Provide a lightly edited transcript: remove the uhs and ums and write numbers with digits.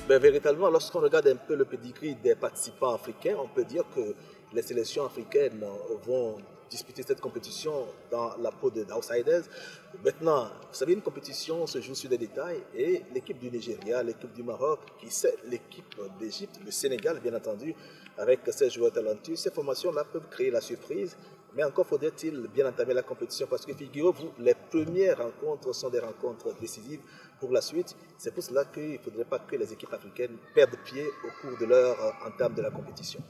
Ben, véritablement, lorsqu'on regarde un peu le pedigree des participants africains, on peut dire que les sélections africaines vont disputer cette compétition dans la peau d'outsiders. Maintenant, vous savez, une compétition se joue sur des détails et l'équipe du Nigeria, l'équipe du Maroc, l'équipe d'Égypte, le Sénégal, bien entendu, avec ces joueurs talentueux, ces formations-là peuvent créer la surprise. Mais encore faudrait-il bien entamer la compétition parce que figurez-vous, les premières rencontres sont des rencontres décisives pour la suite. C'est pour cela qu'il ne faudrait pas que les équipes africaines perdent pied au cours de leur entame de la compétition.